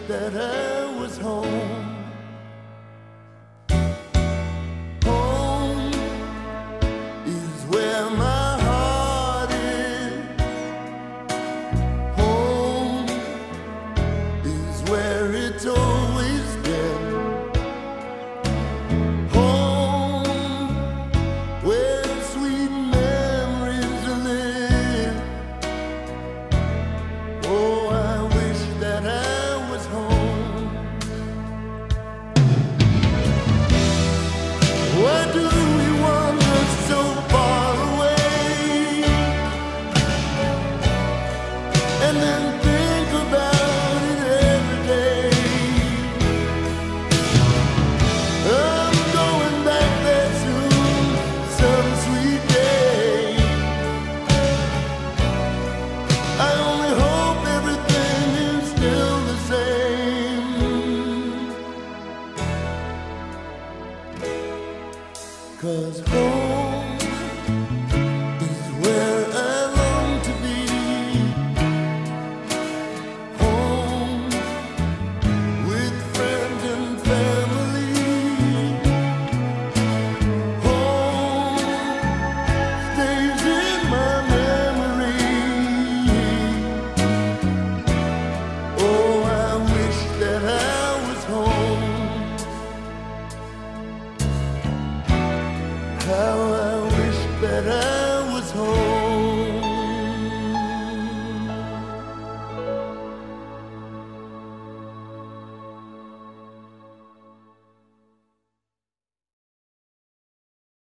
that I was home. Home is where my heart is. Home is where it's always been. Home, where sweet memories live. Oh, I wish that I was home. Why do we wander so far away and then think about it every day? I'm going back there soon, some sweet day. I only hope everything is still the same. 'Cause home is where I long to be. Home with friends and family. Home stays in my memory. Oh, I wish that I was home. How